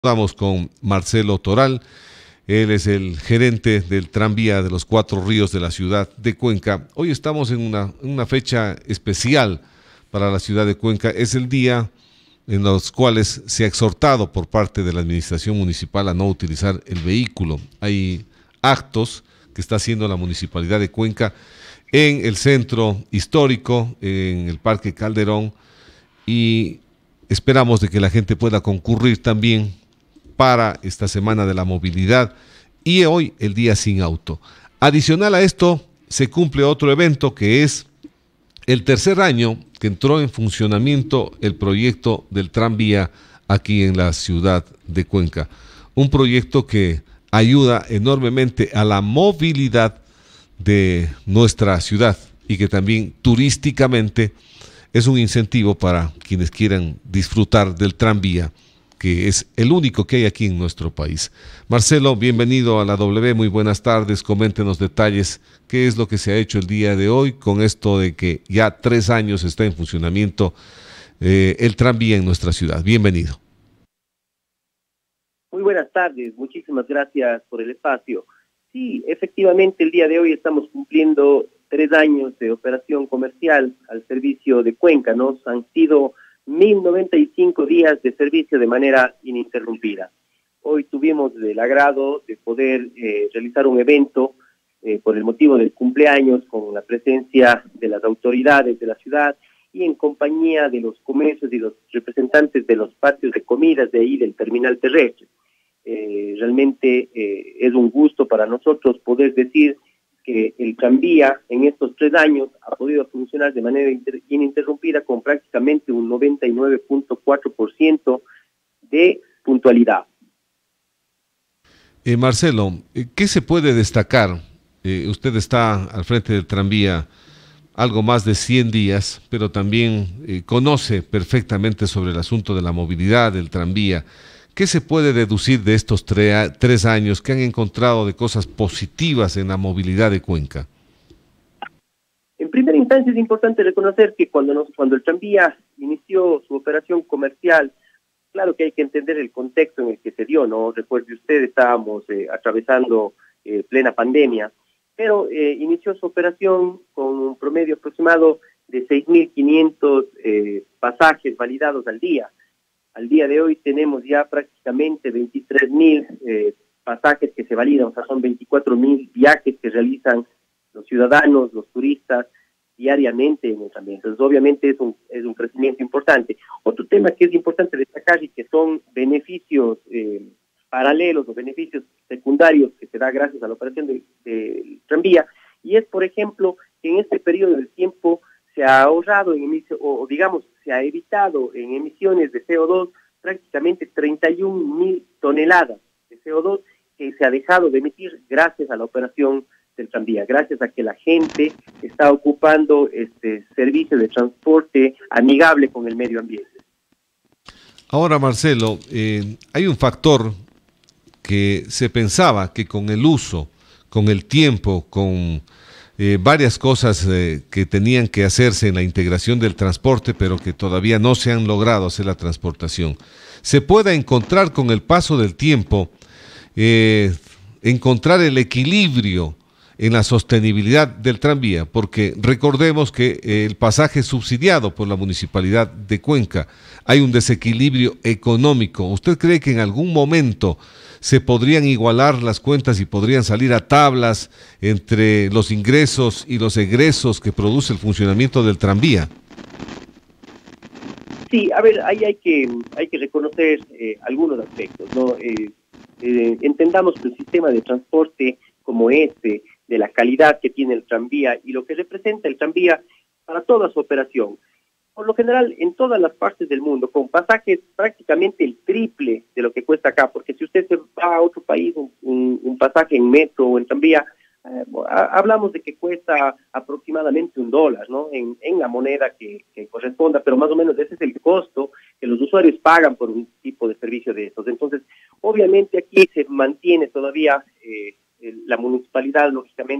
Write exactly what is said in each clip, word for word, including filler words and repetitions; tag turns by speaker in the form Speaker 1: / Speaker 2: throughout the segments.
Speaker 1: Estamos con Marcelo Toral, él es el gerente del tranvía de los Cuatro Ríos de la ciudad de Cuenca. Hoy estamos en una, una fecha especial para la ciudad de Cuenca. Es el día en los cuales se ha exhortado por parte de la administración municipal a no utilizar el vehículo. Hay actos que está haciendo la municipalidad de Cuenca en el centro histórico, en el Parque Calderón, y esperamos de que la gente pueda concurrir también para esta semana de la movilidad y hoy el día sin auto. Adicional a esto, se cumple otro evento que es el tercer año que entró en funcionamiento el proyecto del tranvía aquí en la ciudad de Cuenca. Un proyecto que ayuda enormemente a la movilidad de nuestra ciudad y que también turísticamente es un incentivo para quienes quieran disfrutar del tranvía, que es el único que hay aquí en nuestro país. Marcelo, bienvenido a la W, muy buenas tardes, coméntenos detalles, qué es lo que se ha hecho el día de hoy con esto de que ya tres años está en funcionamiento eh, el tranvía en nuestra ciudad. Bienvenido.
Speaker 2: Muy buenas tardes, muchísimas gracias por el espacio. Sí, efectivamente el día de hoy estamos cumpliendo tres años de operación comercial al servicio de Cuenca. Nos han sido mil noventa y cinco días de servicio de manera ininterrumpida. Hoy tuvimos el agrado de poder eh, realizar un evento eh, por el motivo del cumpleaños con la presencia de las autoridades de la ciudad y en compañía de los comercios y los representantes de los patios de comidas de ahí del terminal terrestre. Eh, realmente eh, es un gusto para nosotros poder decir que el tranvía en estos tres años ha podido funcionar de manera inter ininterrumpida con prácticamente un noventa y nueve punto cuatro por ciento de puntualidad.
Speaker 1: Eh, Marcelo, ¿qué se puede destacar? Eh, usted está al frente del tranvía algo más de cien días, pero también eh, conoce perfectamente sobre el asunto de la movilidad del tranvía. ¿Qué se puede deducir de estos tre tres años que han encontrado de cosas positivas en la movilidad de Cuenca?
Speaker 2: En primera instancia es importante reconocer que cuando, nos, cuando el tranvía inició su operación comercial, claro que hay que entender el contexto en el que se dio, ¿no? Recuerde usted, estábamos eh, atravesando eh, plena pandemia, pero eh, inició su operación con un promedio aproximado de seis mil quinientos eh, pasajes validados al día. Al día de hoy tenemos ya prácticamente veintitrés mil eh, pasajes que se validan, o sea, son veinticuatro mil viajes que realizan los ciudadanos, los turistas, diariamente en el tranvía. Entonces, obviamente es un, es un crecimiento importante. Otro tema que es importante destacar y que son beneficios eh, paralelos o beneficios secundarios que se da gracias a la operación del, del tranvía, y es, por ejemplo, que en este periodo de tiempo se ha ahorrado en emisión, o digamos, se ha evitado en emisiones de C O dos prácticamente treinta y un mil toneladas de C O dos que se ha dejado de emitir gracias a la operación del tranvía, gracias a que la gente está ocupando este servicio de transporte amigable con el medio ambiente.
Speaker 1: Ahora, Marcelo, eh, hay un factor que se pensaba que con el uso, con el tiempo, con Eh, varias cosas eh, que tenían que hacerse en la integración del transporte, pero que todavía no se han logrado hacer la transportación. Se pueda encontrar con el paso del tiempo, eh, encontrar el equilibrio en la sostenibilidad del tranvía, porque recordemos que eh, el pasaje es subsidiado por la Municipalidad de Cuenca. Hay un desequilibrio económico. ¿Usted cree que en algún momento se podrían igualar las cuentas y podrían salir a tablas entre los ingresos y los egresos que produce el funcionamiento del tranvía?
Speaker 2: Sí, a ver, ahí hay que, hay que reconocer eh, algunos aspectos, ¿no? Eh, eh, entendamos que el sistema de transporte como este, de la calidad que tiene el tranvía y lo que representa el tranvía para toda su operación, por lo general en todas las partes del mundo, con pasajes prácticamente el triple de lo que cuesta acá, porque si usted se va a otro país, un, un, un pasaje en metro o en tranvía, eh, hablamos de que cuesta aproximadamente un dólar, ¿no? En, en la moneda que, que corresponda, pero más o menos ese es el costo que los usuarios pagan por un tipo de servicio de estos. Entonces, obviamente aquí se mantiene todavía, eh, la municipalidad, lógicamente,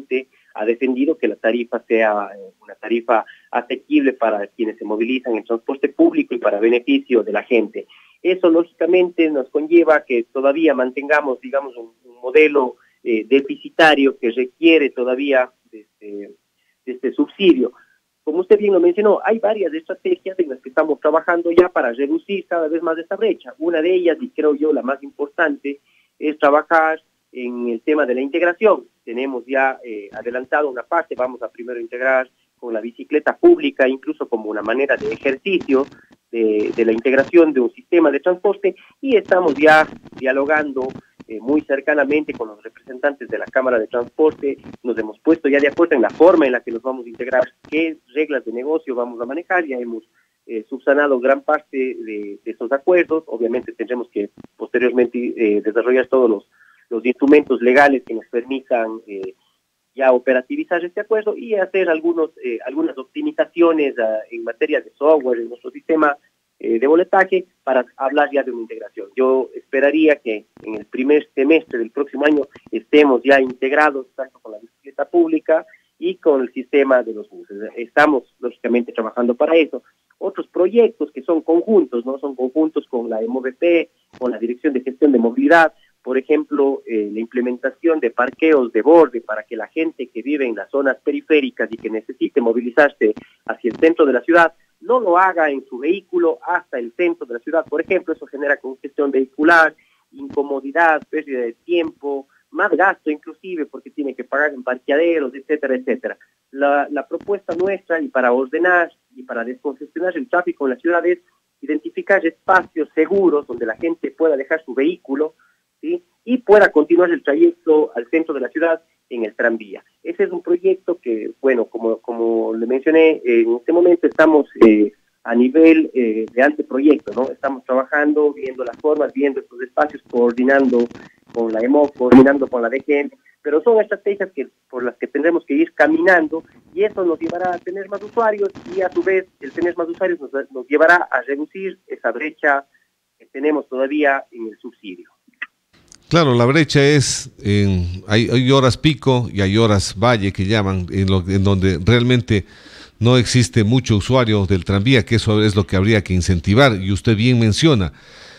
Speaker 2: ha defendido que la tarifa sea una tarifa asequible para quienes se movilizan en transporte público y para beneficio de la gente. Eso lógicamente nos conlleva que todavía mantengamos, digamos, un, un modelo eh, deficitario que requiere todavía de este, de este subsidio. Como usted bien lo mencionó, hay varias estrategias en las que estamos trabajando ya para reducir cada vez más esta brecha. Una de ellas, y creo yo la más importante, es trabajar en el tema de la integración. Tenemos ya eh, adelantado una parte, vamos a primero integrar con la bicicleta pública, incluso como una manera de ejercicio de, de la integración de un sistema de transporte, y estamos ya dialogando eh, muy cercanamente con los representantes de la Cámara de Transporte. Nos hemos puesto ya de acuerdo en la forma en la que nos vamos a integrar, qué reglas de negocio vamos a manejar. Ya hemos eh, subsanado gran parte de, de esos acuerdos. Obviamente tendremos que posteriormente eh, desarrollar todos los, los instrumentos legales que nos permitan eh, ya operativizar este acuerdo y hacer algunos eh, algunas optimizaciones uh, en materia de software en nuestro sistema eh, de boletaje para hablar ya de una integración. Yo esperaría que en el primer semestre del próximo año estemos ya integrados tanto con la bicicleta pública y con el sistema de los buses. Estamos lógicamente trabajando para eso. Otros proyectos que son conjuntos, ¿no? Son conjuntos con la M V P, con la Dirección de Gestión de Movilidad. Por ejemplo, eh, la implementación de parqueos de borde para que la gente que vive en las zonas periféricas y que necesite movilizarse hacia el centro de la ciudad no lo haga en su vehículo hasta el centro de la ciudad. Por ejemplo, eso genera congestión vehicular, incomodidad, pérdida de tiempo, más gasto inclusive porque tiene que pagar en parqueaderos, etcétera, etcétera. La, la propuesta nuestra, y para ordenar y para descongestionar el tráfico en la ciudad, es identificar espacios seguros donde la gente pueda dejar su vehículo, ¿sí?, y pueda continuar el trayecto al centro de la ciudad en el tranvía. Ese es un proyecto que, bueno, como, como le mencioné, eh, en este momento estamos eh, a nivel eh, de anteproyecto, ¿no? Estamos trabajando, viendo las formas, viendo estos espacios, coordinando con la E M O, coordinando con la D G M, pero son estrategias que, por las que tendremos que ir caminando, y eso nos llevará a tener más usuarios, y a su vez el tener más usuarios nos, nos llevará a reducir esa brecha que tenemos todavía en el subsidio.
Speaker 1: Claro, la brecha es, en, hay, hay horas pico y hay horas valle que llaman, en, lo, en donde realmente no existe mucho usuario del tranvía, que eso es lo que habría que incentivar, y usted bien menciona.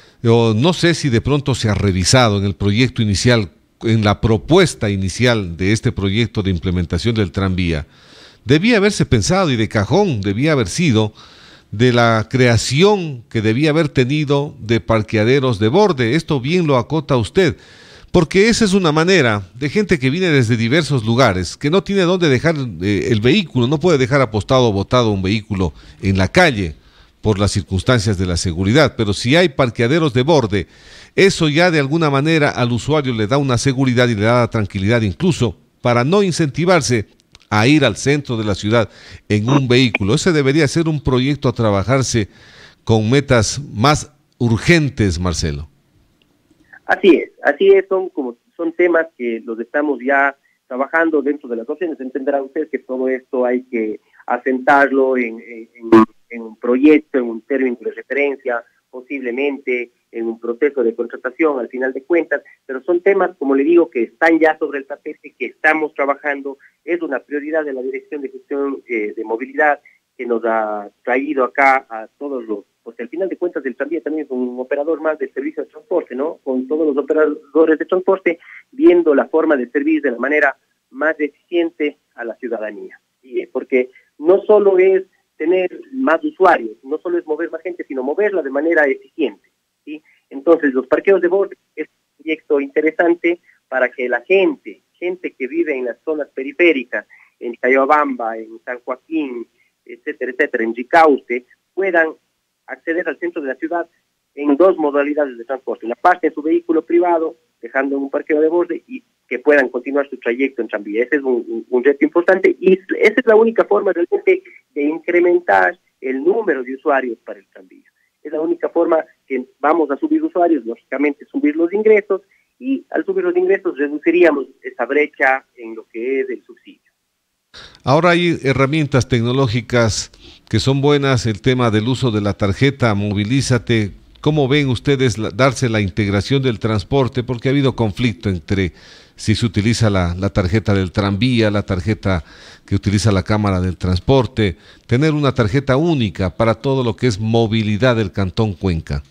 Speaker 1: Yo no sé si de pronto se ha revisado en el proyecto inicial, en la propuesta inicial de este proyecto de implementación del tranvía, debía haberse pensado, y de cajón debía haber sido, de la creación que debía haber tenido de parqueaderos de borde. Esto bien lo acota usted, porque esa es una manera de gente que viene desde diversos lugares, que no tiene dónde dejar eh, el vehículo, no puede dejar apostado o botado un vehículo en la calle por las circunstancias de la seguridad, pero si hay parqueaderos de borde, eso ya de alguna manera al usuario le da una seguridad y le da tranquilidad, incluso para no incentivarse a ir al centro de la ciudad en un vehículo. Ese debería ser un proyecto a trabajarse con metas más urgentes, Marcelo.
Speaker 2: Así es, así es, son como son temas que los estamos ya trabajando dentro de las opciones. Entenderá usted que todo esto hay que asentarlo en, en, en un proyecto, en un término de referencia, posiblemente en un proceso de contratación al final de cuentas, pero son temas, como le digo, que están ya sobre el tapete, que estamos trabajando. Es una prioridad de la Dirección de Gestión eh, de Movilidad, que nos ha traído acá a todos los, porque al final de cuentas el tranvía también es un operador más del servicio de transporte, ¿no? Con todos los operadores de transporte viendo la forma de servir de la manera más eficiente a la ciudadanía. ¿Sí? Porque no solo es tener más usuarios, no solo es mover más gente, sino moverla de manera eficiente. ¿Sí? Entonces, los parqueos de borde es un proyecto interesante para que la gente, gente que vive en las zonas periféricas, en Cayobamba, en San Joaquín, etcétera, etcétera, en Ricaurte, puedan acceder al centro de la ciudad en dos modalidades de transporte. Una parte en su vehículo privado, dejando un parqueo de borde, y que puedan continuar su trayecto en tranvía. Ese es un, un, un reto importante, y esa es la única forma realmente de incrementar el número de usuarios para el tranvía. Es la única forma que vamos a subir usuarios, lógicamente subir los ingresos, y al subir los ingresos reduciríamos esa brecha en lo que es el subsidio.
Speaker 1: Ahora hay herramientas tecnológicas que son buenas, el tema del uso de la tarjeta Movilízate ¿Cómo ven ustedes la, darse la integración del transporte? Porque ha habido conflicto entre si se utiliza la, la tarjeta del tranvía, la tarjeta que utiliza la Cámara del Transporte, tener una tarjeta única para todo lo que es movilidad del Cantón Cuenca.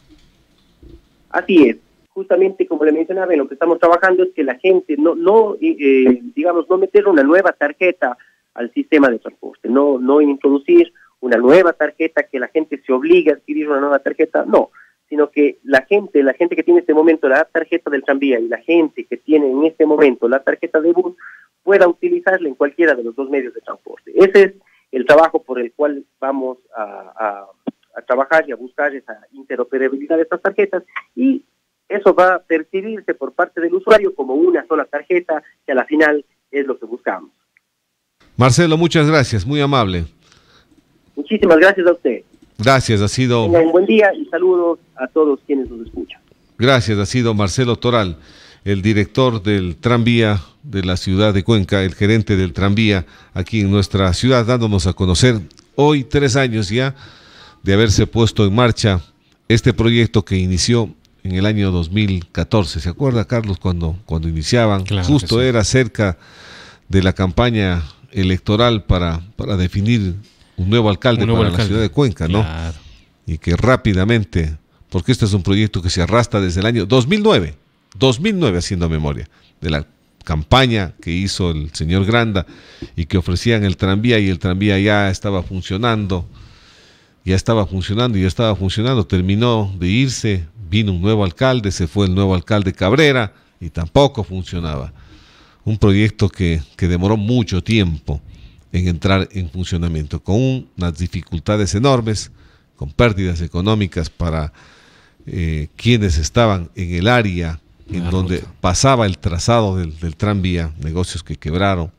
Speaker 2: Así es. Justamente como le mencionaba, en lo que estamos trabajando es que la gente no, no eh, digamos, no meter una nueva tarjeta al sistema de transporte, no, no introducir una nueva tarjeta, que la gente se obligue a adquirir una nueva tarjeta, no, sino que la gente, la gente que tiene en este momento la tarjeta del tranvía y la gente que tiene en este momento la tarjeta de bus pueda utilizarla en cualquiera de los dos medios de transporte. Ese es el trabajo por el cual vamos a, a, a trabajar y a buscar esa interoperabilidad de estas tarjetas, y eso va a percibirse por parte del usuario como una sola tarjeta, que a la final es lo que buscamos.
Speaker 1: Marcelo, muchas gracias, muy amable.
Speaker 2: Muchísimas gracias a usted.
Speaker 1: Gracias, ha sido...
Speaker 2: Tengan un buen día y saludos a todos quienes nos escuchan.
Speaker 1: Gracias, ha sido Marcelo Toral, el director del tranvía de la ciudad de Cuenca, el gerente del tranvía aquí en nuestra ciudad, dándonos a conocer hoy, tres años ya, de haberse puesto en marcha este proyecto que inició en el año dos mil catorce. ¿Se acuerda, Carlos, cuando, cuando iniciaban? Claro, justo sí. Era cerca de la campaña electoral para, para definir un nuevo alcalde un nuevo para alcalde. la ciudad de Cuenca, ¿no? Claro. Y que rápidamente, porque este es un proyecto que se arrastra desde el año dos mil nueve, dos mil nueve haciendo memoria, de la campaña que hizo el señor Granda y que ofrecían el tranvía, y el tranvía ya estaba funcionando, ya estaba funcionando y ya estaba funcionando, terminó de irse, vino un nuevo alcalde, se fue el nuevo alcalde Cabrera y tampoco funcionaba. Un proyecto que, que demoró mucho tiempo en entrar en funcionamiento, con unas dificultades enormes, con pérdidas económicas para eh, quienes estaban en el área en La donde ruta. pasaba el trazado del, del tranvía, negocios que quebraron,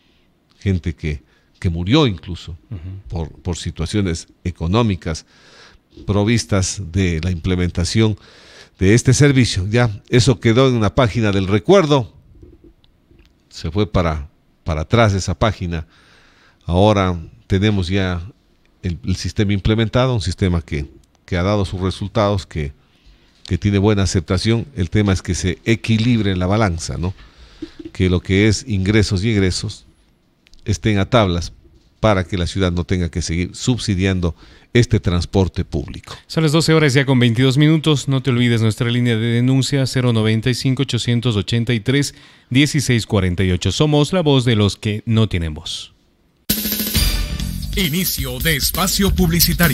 Speaker 1: gente que, que murió incluso uh-huh. por, por situaciones económicas provistas de la implementación de este servicio. Ya eso quedó en una página del recuerdo, se fue para, para atrás de esa página. Ahora tenemos ya el, el sistema implementado, un sistema que, que ha dado sus resultados, que, que tiene buena aceptación. El tema es que se equilibre la balanza, ¿no? Que lo que es ingresos y egresos estén a tablas para que la ciudad no tenga que seguir subsidiando este transporte público.
Speaker 3: Son las doce horas ya con veintidós minutos. No te olvides nuestra línea de denuncia cero noventa y cinco, ochocientos ochenta y tres, dieciséis cuarenta y ocho. Somos la voz de los que no tienen voz.
Speaker 4: Inicio de espacio publicitario.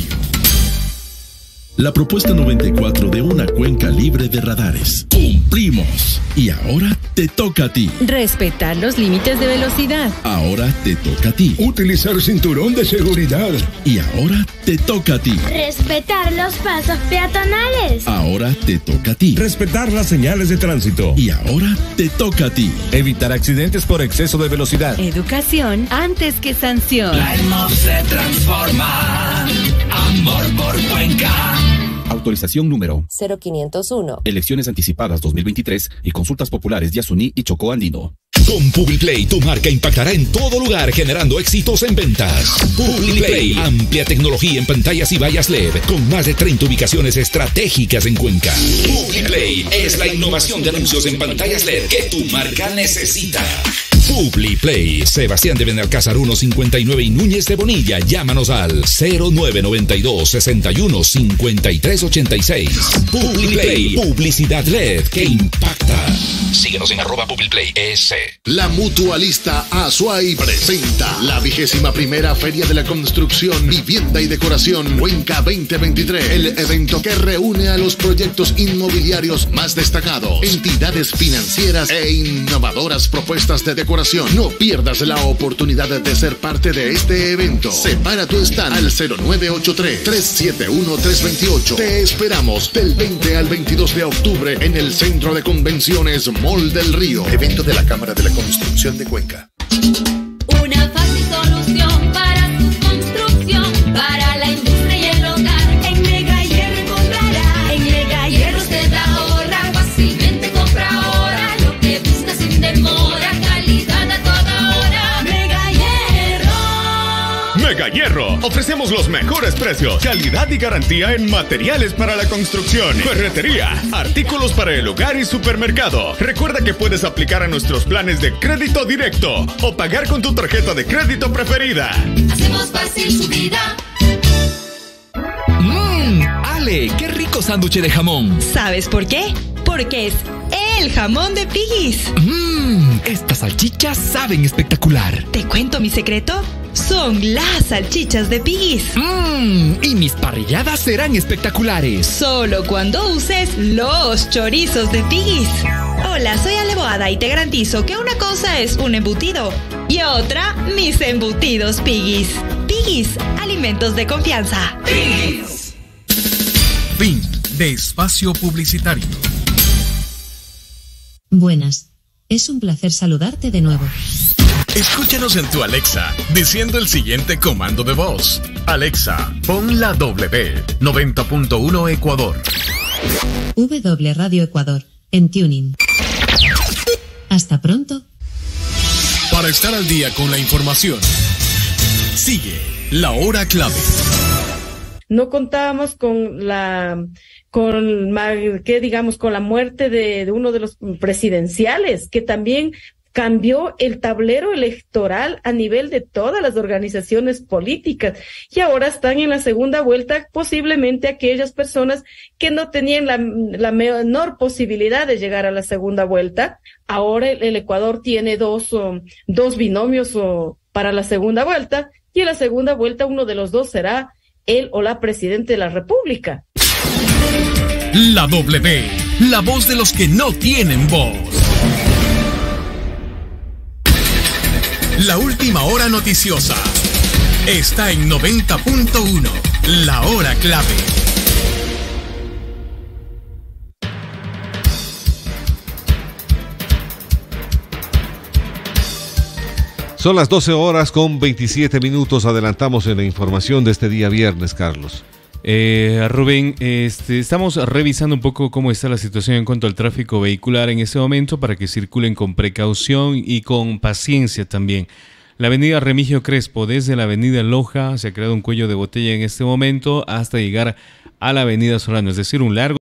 Speaker 5: La propuesta noventa y cuatro de una Cuenca libre de radares. ¡Cumplimos! Y ahora te toca a ti.
Speaker 6: Respetar los límites de velocidad.
Speaker 5: Ahora te toca a ti.
Speaker 7: Utilizar cinturón de seguridad.
Speaker 5: Y ahora te toca a ti.
Speaker 8: Respetar los pasos peatonales.
Speaker 5: Ahora te toca a ti.
Speaker 7: Respetar las señales de tránsito.
Speaker 5: Y ahora te toca a ti.
Speaker 7: Evitar accidentes por exceso de velocidad.
Speaker 6: Educación antes que sanción.
Speaker 4: La EMOV se transforma. Amor por Cuenca.
Speaker 9: Autorización número
Speaker 10: cero quinientos uno.
Speaker 9: Elecciones anticipadas dos mil veintitrés y consultas populares de Yasuní y Chocó Andino.
Speaker 11: Con Publiplay, tu marca impactará en todo lugar, generando éxitos en ventas. Publiplay, amplia tecnología en pantallas y vallas L E D, con más de treinta ubicaciones estratégicas en Cuenca. Publiplay es la innovación de anuncios en pantallas L E D que tu marca necesita. Publiplay, Sebastián de Benalcázar ciento cincuenta y nueve y Núñez de Bonilla. Llámanos al cero nueve noventa y dos, sesenta y uno, cincuenta y tres ochenta y seis. Publiplay, publicidad L E D que impacta. Síguenos en arroba Publiplay E S.
Speaker 12: La Mutualista Azuay presenta la vigésima primera Feria de la Construcción, Vivienda y Decoración Cuenca veinte veintitrés. El evento que reúne a los proyectos inmobiliarios más destacados, entidades financieras e innovadoras propuestas de decoración. No pierdas la oportunidad de ser parte de este evento. Separa tu stand al cero nueve ocho tres, tres siete uno, tres dos ocho. Te esperamos del veinte al veintidós de octubre en el Centro de Convenciones Mall del Río. Evento de la Cámara de la Construcción de Cuenca.
Speaker 8: Una fácil solución para tu construcción, para la industria y el hogar. En Mega Hierro encontrarás. En Mega Hierro te da ahorra. Fácilmente compra ahora lo que buscas sin demora. Calidad a toda hora. Mega Hierro.
Speaker 12: Mega
Speaker 10: Mega Hierro. Ofrecemos los mejores precios, calidad y garantía en materiales para la construcción, ferretería, artículos para el hogar y supermercado. Recuerda que puedes aplicar a nuestros planes de crédito directo o pagar con tu tarjeta de crédito preferida.
Speaker 8: Hacemos fácil su vida.
Speaker 11: Mmm, Ale, qué rico sándwich de jamón.
Speaker 13: ¿Sabes por qué? Porque es el jamón de Piggy's.
Speaker 11: Mmm, estas salchichas saben espectacular.
Speaker 13: ¿Te cuento mi secreto? Son las salchichas de Piggy's.
Speaker 11: Mmm, y mis parrilladas serán espectaculares.
Speaker 13: Solo cuando uses los chorizos de Piggy's. Hola, soy Ale Boada y te garantizo que una cosa es un embutido y otra mis embutidos Piggy's. Piggy's, alimentos de confianza.
Speaker 14: Piggy's. Fin de espacio publicitario.
Speaker 15: Buenas. Es un placer saludarte de nuevo.
Speaker 14: Escúchanos en tu Alexa, diciendo el siguiente comando de voz. Alexa, pon la W noventa punto uno Ecuador.
Speaker 15: W Radio Ecuador, en Tuning. Hasta pronto.
Speaker 14: Para estar al día con la información, sigue La Hora Clave.
Speaker 16: No contábamos con la, con, que digamos, con la muerte de, de uno de los presidenciales, que también cambió el tablero electoral a nivel de todas las organizaciones políticas y ahora están en la segunda vuelta posiblemente aquellas personas que no tenían la, la menor posibilidad de llegar a la segunda vuelta. Ahora el, el Ecuador tiene dos, um, dos binomios uh, para la segunda vuelta y en la segunda vuelta uno de los dos será él o la presidenta de la República.
Speaker 14: La W, la voz de los que no tienen voz. La última hora noticiosa está en noventa punto uno, La Hora Clave.
Speaker 1: Son las doce horas con veintisiete minutos. Adelantamos en la información de este día viernes, Carlos.
Speaker 3: Eh, Rubén, este, estamos revisando un poco cómo está la situación en cuanto al tráfico vehicular en este momento para que circulen con precaución y con paciencia también. La avenida Remigio Crespo, desde la avenida Loja, se ha creado un cuello de botella en este momento hasta llegar a la avenida Solano, es decir, un largo